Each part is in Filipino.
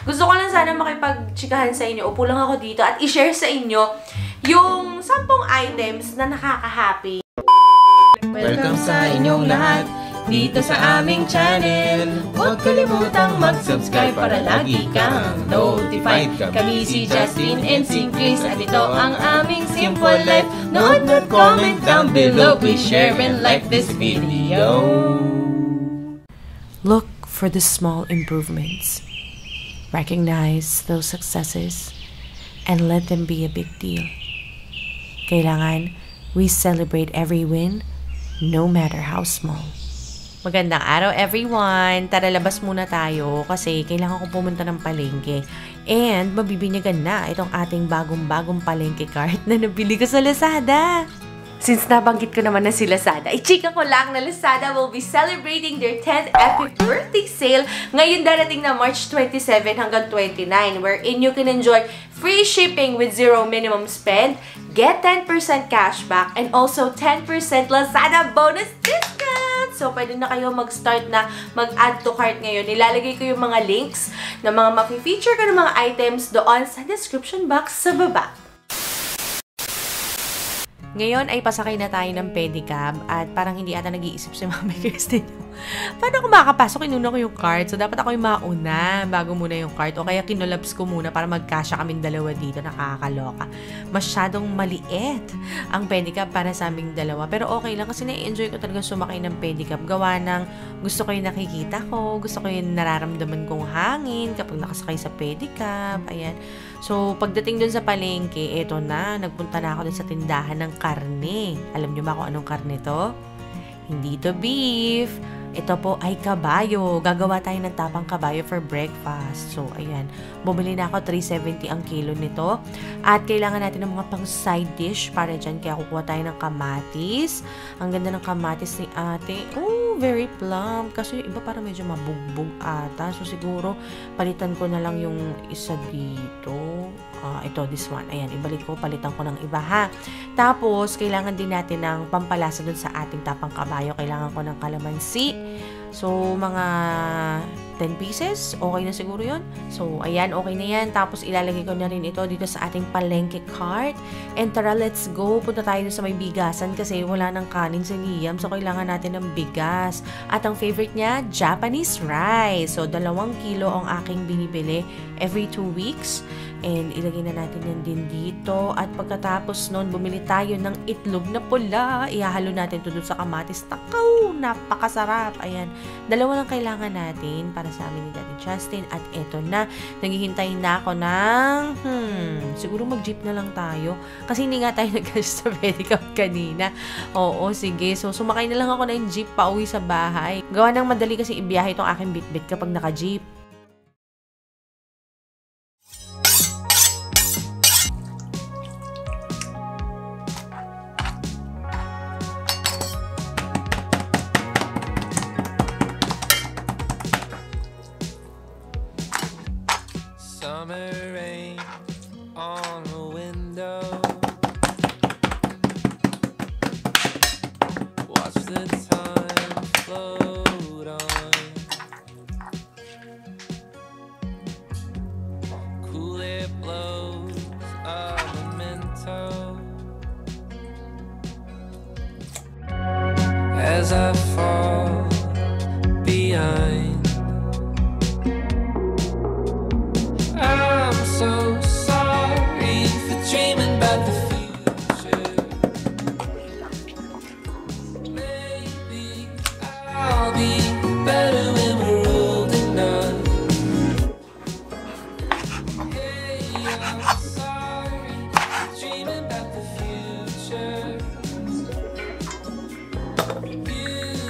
Gusto ko lang sana makipagchikahan sa inyo. Upo lang ako dito at i-share sa inyo yung 10 items na nakaka-happy. Welcome sa inyong lahat dito sa aming channel. Huwag kalimutang mag-subscribe para lagi kang notified. Kami si Justin and si Chris at ito ang aming Simple Life. Note and comment down below. Please share and like this video. Look for the small improvements. Recognize those successes and let them be a big deal. Kailangan we celebrate every win, no matter how small. Magandang araw everyone! Tara labas muna tayo kasi kailangan ko pumunta ng palengke. And mabibinyagan na itong ating bagong palengke cart na nabili ko sa Lazada. Since nabanggit ko naman na si Lazada, i-chika ko lang na Lazada will be celebrating their 10th epic birthday sale ngayon darating na March 27 hanggang 29, wherein you can enjoy free shipping with zero minimum spend, get 10% cashback, and also 10% Lazada bonus discount! So, pwede na kayo mag-start na mag-add to cart ngayon. Nilalagay ko yung mga links na mga mapi-feature ko ng mga items doon sa description box sa baba. Ngayon ay pasakay na tayo ng pedicab at parang hindi ata nag-iisip si Mami Kristen. Paano ako makakapasok? Inuna ko yung cart. So, dapat ako yung mauna bago muna yung cart. O kaya kinulaps ko muna para magkasya kaming dalawa dito. Nakakaloka. Masyadong maliit ang pedicab para sa aming dalawa. Pero okay lang kasi na-enjoy ko talaga sumakay ng pedicab. Gawa ng gusto ko yung nakikita ko. Gusto ko yung nararamdaman kong hangin kapag nakasakay sa pedicab. Ayan. So, pagdating dun sa palengke, eto na. Nagpunta na ako dun sa tindahan ng karne. Alam niyo ba kung anong karne to? Hindi to beef. Ito po ay kabayo. Gagawa tayo ng tapang kabayo for breakfast. So, ayan. Bumili na ako 370 ang kilo nito. At kailangan natin ng mga pang side dish para dyan. Kaya kukuha tayo ng kamatis. Ang ganda ng kamatis ni ate. Oh, very plump. Kasi yung iba parang medyo mabugbog ata. So, siguro palitan ko na lang yung isa dito. Ito, this one. Ayan, ibalik ko. Palitan ko ng iba, ha? Tapos, kailangan din natin ng pampalasa dun sa ating tapang kabayo. Kailangan ko ng kalamansi. So, mga 10 pieces. Okay na siguro yun. So, ayan, okay na yan. Tapos, ilalagay ko na rin ito dito sa ating palengke cart. And tara, let's go. Punta tayo sa may bigasan kasi wala nang kanin si Liam. So, kailangan natin ng bigas. At ang favorite niya, Japanese rice. So, 2 kilo ang aking binibili every 2 weeks. And ilagay na natin yan din dito. At pagkatapos nun, bumili tayo ng itlog na pula. Ihahalo natin ito dun sa kamatis. Takaw! Napakasarap. Ayan. 2 lang kailangan natin para sa amin ni Daddy Justin. At eto na. Naghihintay na ako ng siguro mag-jeep na lang tayo. Kasi hindi nga tayo nag-cash sa pedicab kanina. Oo, sige. So, sumakay na lang ako ng jeep pa uwi sa bahay. Gawa ng madali kasi ibiyahe itong aking bitbit kapag naka-jeep. Summer rain on the window. Watch the time float on. Cool air blows a memento as I fall behind. I'm so sorry for dreaming about the future. Maybe I'll be better when we're old enough. Hey, I'm sorry for dreaming about the future. You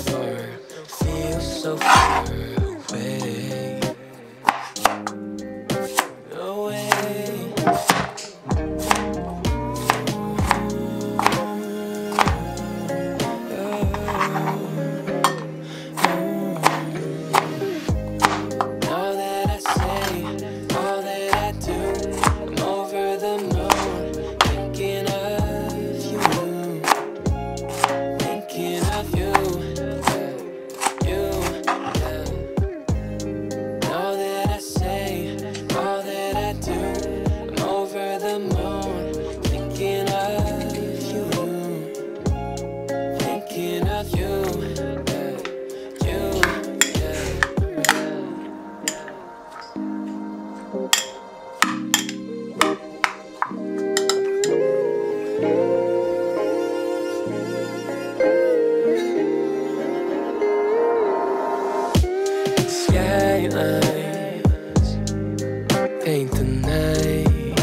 over, feel so far away. Away. All that I say, all that I do, I'm over the moon, thinking of you, thinking of you, yeah. All that I say, all that I do, I'm over the moon, thinking of you, thinking of you, yeah. Skylines paint the night,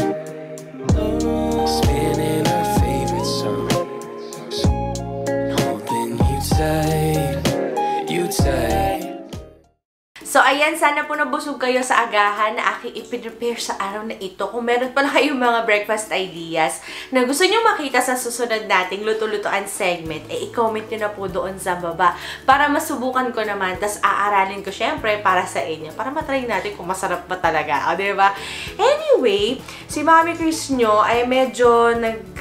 spinning our favorite songs, holding you tight, you tight. So, ayan, sana po nabusog kayo sa agahan na aking ipinrepare sa araw na ito. Kung meron pala kayong mga breakfast ideas na gusto nyo makita sa susunod nating luto-lutoan segment, i-comment nyo na po doon sa baba para masubukan ko naman, tas aaralin ko syempre para sa inyo, para matry natin kung masarap ba talaga, o diba? Anyway, si Mami Chris nyo ay medyo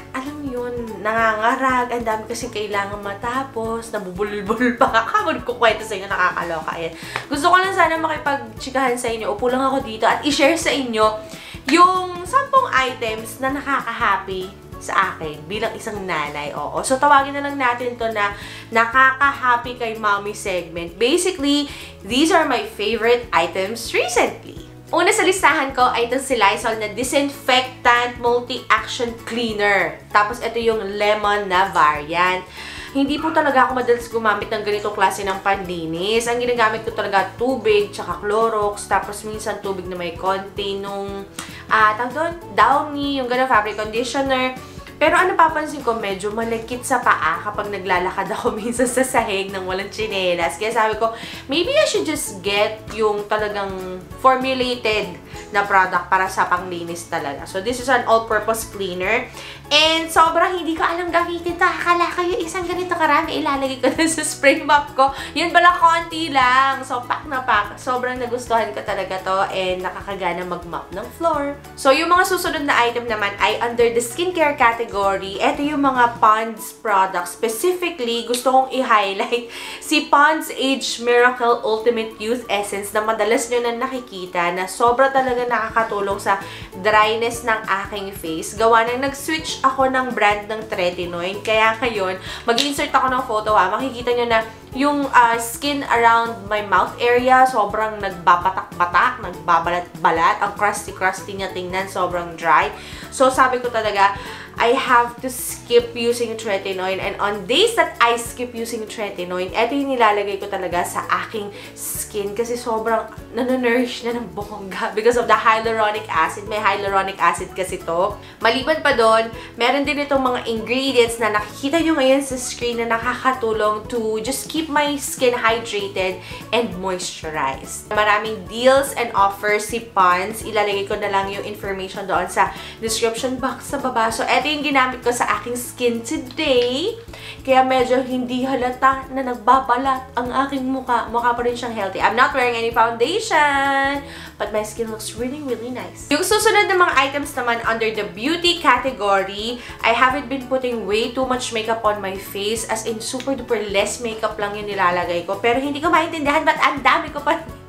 nangangarag, ang dami kasing kailangan matapos, nabubulol-bulol pa kakabon ko kwento sa inyo, nakakaloka. Ayan. Gusto ko lang sana makipag-chikahan sa inyo, upo lang ako dito at i-share sa inyo yung 10 items na nakaka-happy sa akin bilang isang nanay. Oo. So, tawagin na lang natin to na nakaka-happy kay mommy segment. Basically, these are my favorite items recently. Una sa listahan ko ay itong si Lysol na Disinfectant Multi-Action Cleaner. Tapos ito yung lemon na variant. Hindi po talaga ako madalas gumamit ng ganitong klase ng panlinis. Ang ginagamit ko talaga tubig, tsaka Clorox, tapos minsan tubig na may konti nung, tawag doon, Downy, yung ganang fabric conditioner. Pero ano papansin ko, medyo malagkit sa paa kapag naglalakad ako minsan sa sahig ng walang tsinelas. Kaya sabi ko, maybe I should just get yung talagang formulated na product para sa panglinis talaga. So, this is an all-purpose cleaner. And sobrang hindi ko alam gamitin. Akala ko yung isang ganito karami, ilalagay ko na sa spray mop ko. Yun pala, konti lang. So, pack na pack. Sobrang nagustuhan ko talaga to and nakakagana mag-mop ng floor. So, yung mga susunod na item naman ay under the skincare category. Ito yung mga Pond's products. Specifically, gusto kong i-highlight si Pond's Age Miracle Ultimate Youth Essence na madalas nyo na nakikita na sobra talaga nakakatulong sa dryness ng aking face. Gawa nang nag-switch ako ng brand ng Tretinoin. Kaya ngayon, mag-insert ako ng photo ha. Makikita nyo na yung skin around my mouth area, sobrang nagbabatak-batak, nagbabalat-balat. Ang crusty-crusty niya tingnan, sobrang dry. So, sabi ko talaga, I have to skip using tretinoin. And on days that I skip using tretinoin, ito yung nilalagay ko talaga sa aking skin kasi sobrang nanonourish na ng bongga because of the hyaluronic acid. May hyaluronic acid kasi to. Maliban pa doon, meron din itong mga ingredients na nakikita nyo ngayon sa screen na nakakatulong to just keep my skin hydrated and moisturized. Maraming deals and offers si Pond's. Ilalagay ko na lang yung information doon sa description box sa baba. So, ito yung ginamit ko sa aking skin today. Kaya medyo hindi halata na nagbabalat ang aking mukha. Mukha pa rin siyang healthy. I'm not wearing any foundation, but my skin looks really, really nice. Yung susunod na mga items naman under the beauty category, I haven't been putting way too much makeup on my face. As in, super duper less makeup lang yung nilalagay ko. Pero hindi ko maintindihan ba't ang dami ko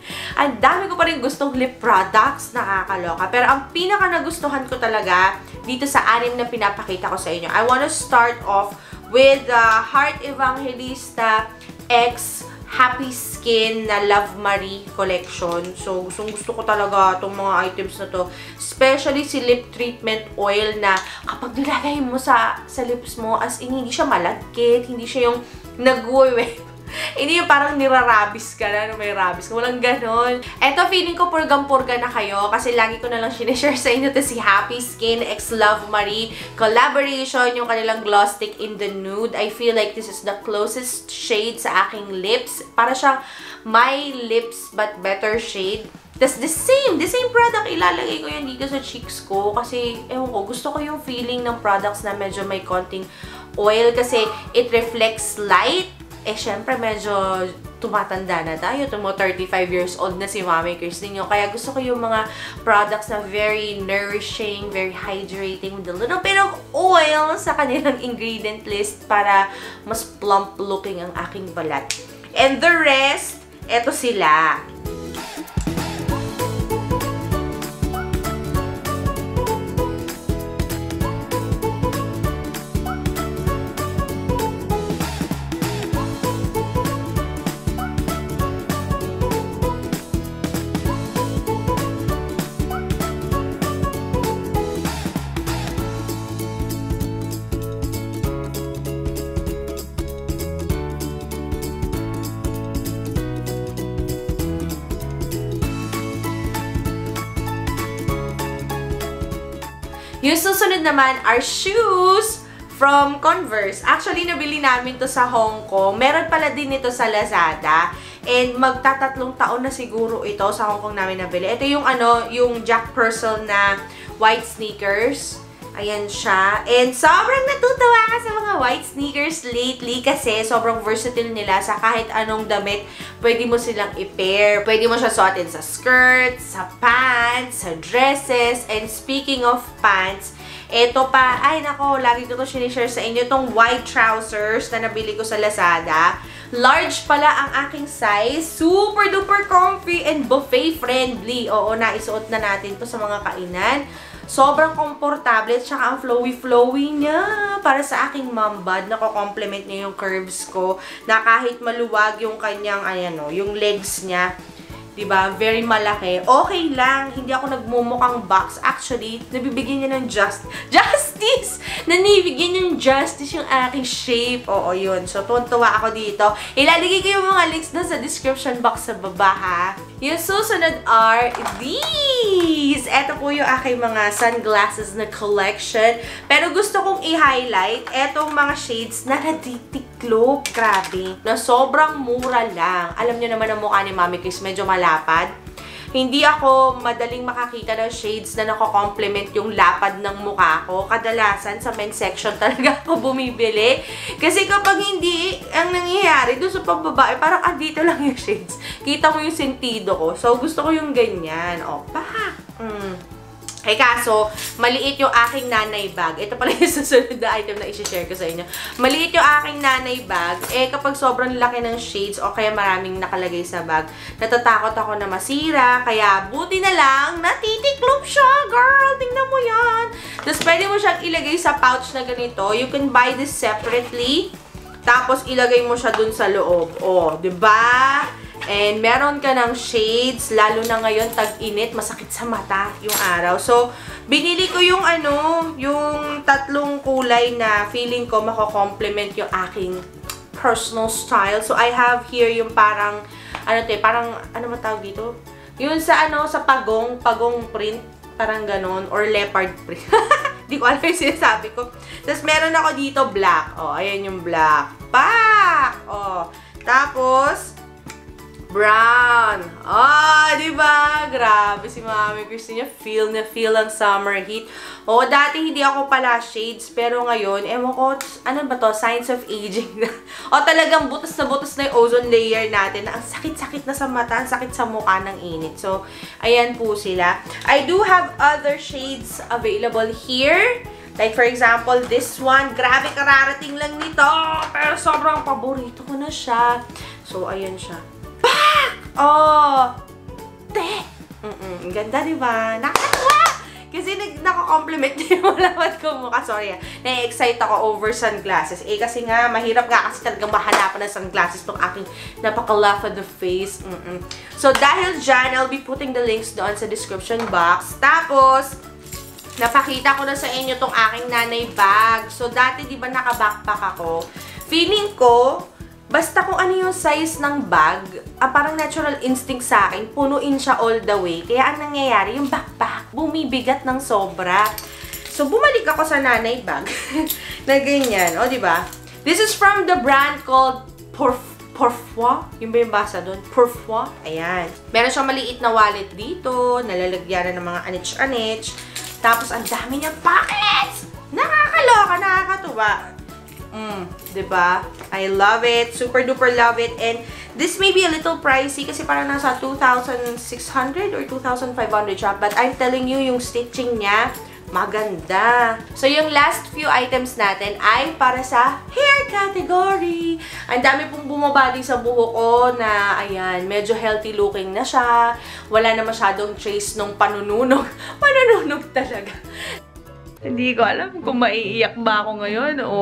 pa rin gustong lip products, nakakaloka. Pero ang pinaka nagustuhan ko talaga dito sa 6 na pinapakita ko sa inyo, I wanna start off with the Heart Evangelista X Happy Skin na Love Marie collection. So, gusto ko talaga itong mga items na to. Especially si lip treatment oil na kapag nilagay mo sa lips mo, as in, hindi siya malagkit, hindi siya yung nag-wave. Hindi yung parang nirarabis ka na, may rabis ka. Walang ganon. Eto, feeling ko purgang-purga na kayo kasi lagi ko na lang sinishare sa inyo to si Happy Skin x Love Marie collaboration, yung kanilang gloss stick in the nude. I feel like this is the closest shade sa aking lips. Para siyang my lips but better shade. Tapos the same product, ilalagay ko yan dito sa cheeks ko kasi, ewan ko, gusto ko yung feeling ng products na medyo may konting oil kasi it reflects light. Syempre, medyo tumatanda na tayo. 35 years old na si Mami Christine nyo. Kaya gusto ko yung mga products na very nourishing, very hydrating, with a little bit of oil sa kanilang ingredient list para mas plump looking ang aking balat. And the rest, eto sila. Yung susunod naman are shoes from Converse. Actually, nabili namin to sa Hong Kong. Meron pala din ito sa Lazada. And magtatatlong taon na siguro ito sa Hong Kong namin nabili. Ito yung yung Jack Purcell na white sneakers. Ayan siya. And sobrang natutuwa ka sa mga white sneakers lately kasi sobrang versatile nila sa kahit anong damit. Pwede mo silang i-pair. Pwede mo siya suotin sa skirts, sa pants, sa dresses. And speaking of pants, ito pa, ay nako, lagi ko ito sinishare sa inyo. Itong white trousers na nabili ko sa Lazada. Large pala ang aking size. Super duper comfy and buffet friendly. Oo, naisuot na natin to sa mga kainan. Sobrang komportable at saka ang flowy-flowy niya. Para sa aking mom bod, nako-complement niya yung curves ko. Na kahit maluwag yung kanyang, yung legs niya. Diba? Very malaki. Okay lang. Hindi ako nagmumukhang box. Actually, nabibigyan niya ng justice! Nanibigyan yung justice yung aking shape. Oo, yun. So, tuntua ako dito. Ilalagay ko yung mga links na sa description box sa baba, ha? Yung susunod are these! Ito po yung aking mga sunglasses na collection. Pero gusto kong i-highlight etong mga shades na natitiklop. Grabe. Na sobrang mura lang. Alam nyo naman ang mukha ni Mami Chris, medyo malapad. Hindi ako madaling makakita ng shades na nako-complement yung lapad ng mukha ko. Kadalasan sa men's section talaga ako bumibili. Kasi kapag hindi, ang nangyayari doon sa pambabae, parang dito lang yung shades. Kita mo yung sentido ko. So, gusto ko yung ganyan. O, pak! Kaso, maliit yung aking nanay bag. Ito pala yung susunod na item na isi-share ko sa inyo. Maliit yung aking nanay bag. Kapag sobrang laki ng shades o kaya maraming nakalagay sa bag, natatakot ako na masira. Kaya, buti na lang, natitiklop siya, girl! Tingnan mo yan! Tapos, pwede mo siyang ilagay sa pouch na ganito. You can buy this separately. Tapos, ilagay mo siya dun sa loob. O, diba? And meron ka ng shades, lalo na ngayon tag-init, masakit sa mata yung araw. So, binili ko yung yung tatlong kulay na feeling ko mako-complement yung aking personal style. So, I have here yung parang, ano matawag dito? Yung sa sa pagong print, parang ganon, or leopard print. Di ko alam yung sinasabi ko. Tapos, meron ako dito black. O, ayan yung black. Pak! O, tapos, brown. Diba? Grabe si Mami Christine. Feel na feel ang summer heat. Dati hindi ako pala shades, pero ngayon, ewan ko, ano ba to? Signs of aging na. Talagang butas na yung ozone layer natin na ang sakit-sakit na sa mata, ang sakit sa mukha ng init. So, ayan po sila. I do have other shades available here. Like, for example, this one. Grabe, kararating lang nito. Pero sobrang paborito ko na siya. So, ayan siya. Ang ganda, diba? Nakakatuwa! Kasi nako-compliment niya yung malawad ko mukha. Sorry, na-excite ako over sunglasses. Kasi nga, mahirap nga kasi talagang mahanapan ng sunglasses tong aking napaka-laugh on the face. So, dahil dyan, I'll be putting the links doon sa description box. Tapos, napakita ko na sa inyo tong aking nanay bag. So, dati, diba, naka-backpack ako. Feeling ko, Basta kung ano yung size ng bag, parang natural instinct sa akin, punuin siya all the way. Kaya ang nangyayari, yung backpack, bumibigat ng sobra. So, bumalik ako sa nanay bag na ganyan. O, diba? This is from the brand called Pourfoy? Yung ba yung basa doon? Pourfoy? Ayan. Meron siyang maliit na wallet dito, nalalagyan na ng mga anich-anich. Tapos, ang dami niyang pockets! Nakakaloka, nakakatuwa. Diba? I love it. Super duper love it. And this may be a little pricey kasi parang nasa 2,600 or 2,500 siya. But I'm telling you, yung stitching niya, maganda. So, yung last few items natin ay para sa hair category. Ang dami pong bumabali sa buhok ko na, ayan, medyo healthy looking na siya. Wala na masyadong trace nung panununog. Panununog talaga. Hindi ko alam kung maiiyak ba ako ngayon o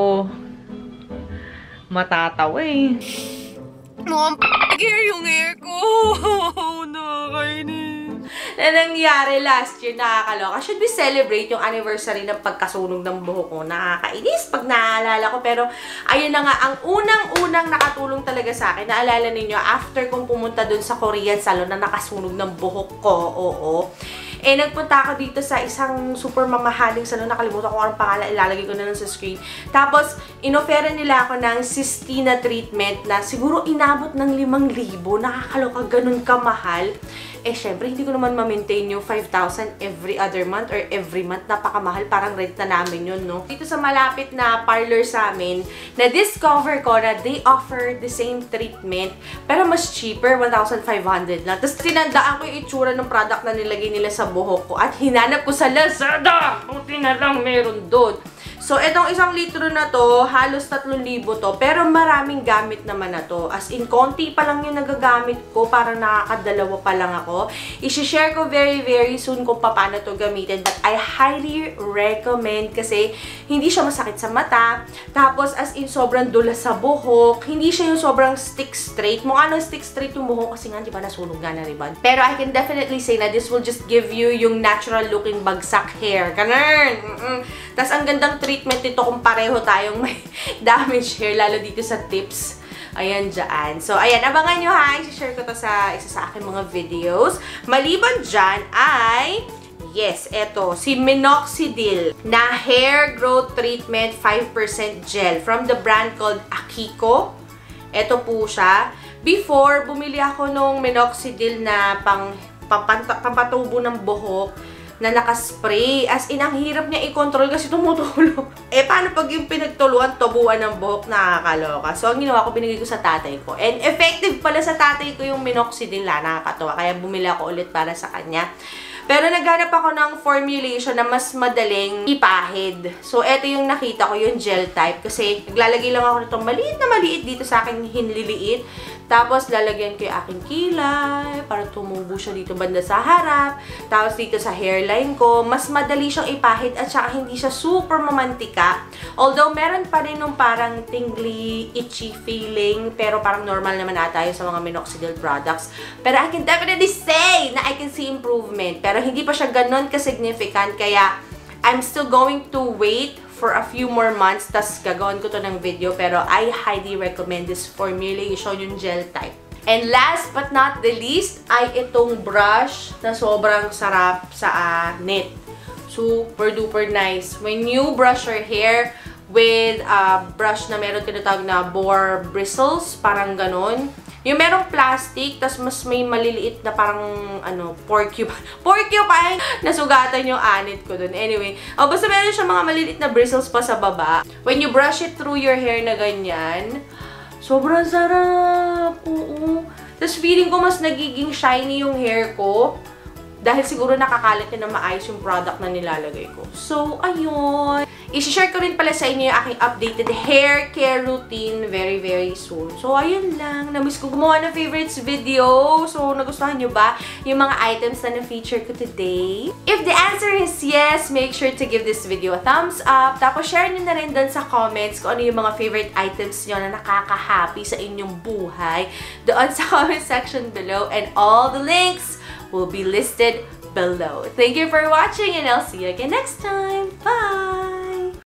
matatawa eh. Mukhang p***gear yung hair ko. Nakakainis. Na nangyari last year, nakakaloka. Should we celebrate yung anniversary ng pagkasunog ng buhok ko? Nakakainis pag naaalala ko. Pero, ayun na nga, ang unang-unang nakatulong talaga sa akin. Naalala ninyo, after kong pumunta dun sa Korean salon na nakasunog ng buhok ko, oo. Eh, nagpunta ako dito sa isang super mamahaling salon. Nakalimutan ko anong pangalan. Ilalagay ko na lang sa screen. Tapos, inofera nila ako ng Sistina treatment na siguro inabot ng 5,000. Nakakaloka, ganun kamahal. Eh, syempre, hindi ko naman ma-maintain yung 5,000 every other month or every month. Napakamahal. Parang rent na namin yun, no? Dito sa malapit na parlor sa amin, na-discover ko na they offer the same treatment, pero mas cheaper, 1,500 lang. Tapos, tinandaan ko yung itsura ng product na nilagay nila sa buhok ko at hinanap ko sa Lazada. Buti na lang meron doon. So, itong 1 litro na to, halos 3,000 to, pero maraming gamit naman na to. As in, konti pa lang yung nagagamit ko, parang nakakadalawa pa lang ako. I-share ko very, very soon kung paano to gamitin, but I highly recommend kasi hindi siya masakit sa mata, tapos as in, sobrang dulas sa buhok, hindi siya yung sobrang stick straight. Mukha nang stick straight yung buhok kasi nga, di ba, nasunog nga na ribbon. Pero I can definitely say na this will just give you yung natural looking bagsak hair. Ganun! Tapos, ang gandang treatment nito kung pareho tayong may damage hair, lalo dito sa tips. Ayan, dyan. So, ayan, abangan nyo ha. I-share ko to sa isa sa aking mga videos. Maliban dyan ay, yes, eto, si Minoxidil na Hair Growth Treatment 5% Gel from the brand called Akiko. Eto po siya. Before, bumili ako nung Minoxidil na pampatubo ng buhok na nakaspray. As in, ang hirap niya i-control kasi tumutulong. Eh, paano pag yung pinagtuluan, tubuan ng buhok, nakakaloka. So, ang ginawa ko, binigay ko sa tatay ko. And effective pala sa tatay ko yung Minoxidil, nakakatawa. Kaya bumili ako ulit para sa kanya. Pero naghanap ako ng formulation na mas madaling ipahid. So, eto yung nakita ko, yung gel type. Kasi, naglalagay lang ako nitong maliit na maliit dito sa aking hinliliit. Tapos, lalagyan ko yung aking kilay para tumubo siya dito banda sa harap. Tapos, dito sa hairline ko, mas madali siyang ipahid at saka hindi siya super mamantika. Although, meron pa rin nung parang tingly, itchy feeling, pero parang normal naman ata yun sa mga Minoxidil products. Pero I can definitely say na I can see improvement. Pero hindi pa siya ganun ka-significant, kaya I'm still going to wait for a few more months, tas gagawin ko to ng video, pero I highly recommend this formulation, yung gel type. And last but not the least, ay itong brush na sobrang sarap sa net. Super duper nice. When you brush your hair with a brush na meron tinatawag na boar bristles, parang ganon. Yung merong plastic, tas mas may maliliit na parang, porcupine. Porcupine! Nasugatan yung anit ko dun. Anyway, basta meron siya mga maliliit na bristles pa sa baba. When you brush it through your hair na ganyan, sobrang sarap! Oo. Tas feeling ko mas nagiging shiny yung hair ko. Dahil siguro nakakalat na maayos yung product na nilalagay ko. So, ayun. I-share ko rin pala sa inyo yung aking updated hair care routine very, very soon. So, ayun lang. Namiss ko gumawa ng favorites video. So, nagustuhan nyo ba yung mga items na na-feature ko today? If the answer is yes, make sure to give this video a thumbs up. Tapos, share nyo na rin dun sa comments kung ano yung mga favorite items nyo na nakaka-happy sa inyong buhay doon sa comment section below. And all the links will be listed below. Thank you for watching and I'll see you again next time. Bye!